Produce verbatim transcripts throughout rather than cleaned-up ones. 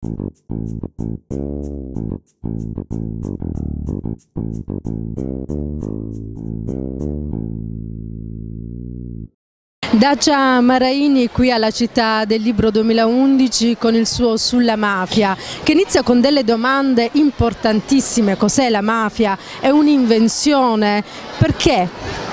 Dacia Maraini qui alla Città del Libro duemilaundici con il suo Sulla mafia, che inizia con delle domande importantissime. Cos'è la mafia? È un'invenzione? Perché?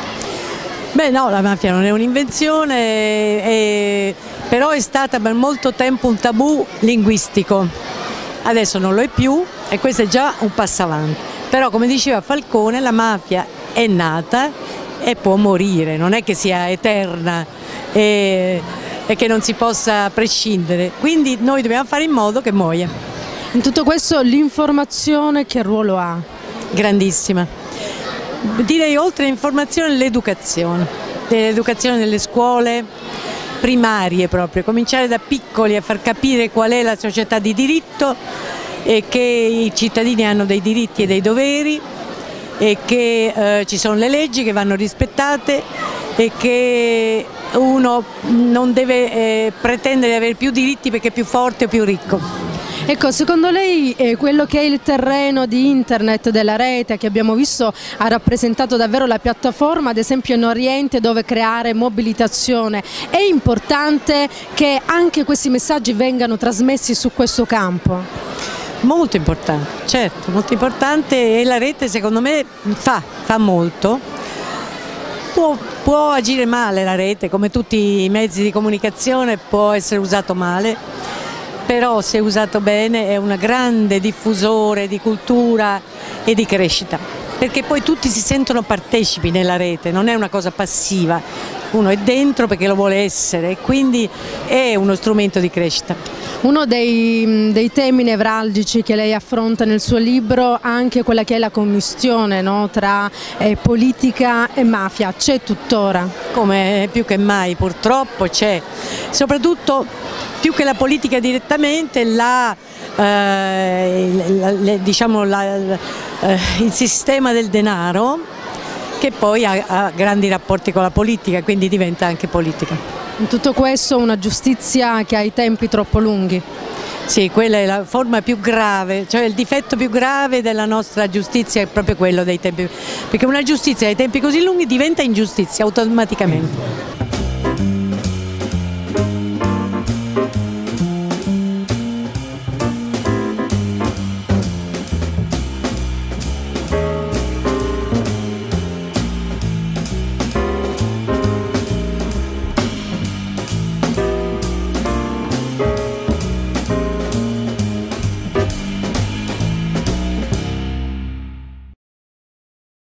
Beh no, la mafia non è un'invenzione, è... però è stata per molto tempo un tabù linguistico. Adesso non lo è più e questo è già un passo avanti. Però come diceva Falcone, la mafia è nata e può morire, non è che sia eterna e, e che non si possa prescindere, quindi noi dobbiamo fare in modo che muoia. In tutto questo l'informazione che ruolo ha? Grandissima, direi oltre all'informazione l'educazione, l'educazione nelle scuole primarie proprio, cominciare da piccoli a far capire qual è la società di diritto e che i cittadini hanno dei diritti e dei doveri e che eh, ci sono le leggi che vanno rispettate e che uno non deve eh, pretendere di avere più diritti perché è più forte o più ricco. Ecco, secondo lei eh, quello che è il terreno di internet, della rete che abbiamo visto ha rappresentato davvero la piattaforma, ad esempio in Oriente, dove creare mobilitazione? È importante che anche questi messaggi vengano trasmessi su questo campo? Molto importante, certo, molto importante, e la rete secondo me fa, fa molto. Può, può agire male la rete, come tutti i mezzi di comunicazione può essere usato male, però se usato bene è un grande diffusore di cultura e di crescita, perché poi tutti si sentono partecipi nella rete, non è una cosa passiva, uno è dentro perché lo vuole essere e quindi è uno strumento di crescita. Uno dei, dei temi nevralgici che lei affronta nel suo libro è anche quella che è la commistione, no? Tra eh, politica e mafia, c'è tuttora? Come più che mai purtroppo c'è, soprattutto più che la politica direttamente, la, eh, la, la, diciamo la, eh, il sistema del denaro che poi ha, ha grandi rapporti con la politica, quindi diventa anche politica. In tutto questo una giustizia che ha i tempi troppo lunghi. Sì, quella è la forma più grave, cioè il difetto più grave della nostra giustizia è proprio quello dei tempi, perché una giustizia ai tempi così lunghi diventa ingiustizia automaticamente.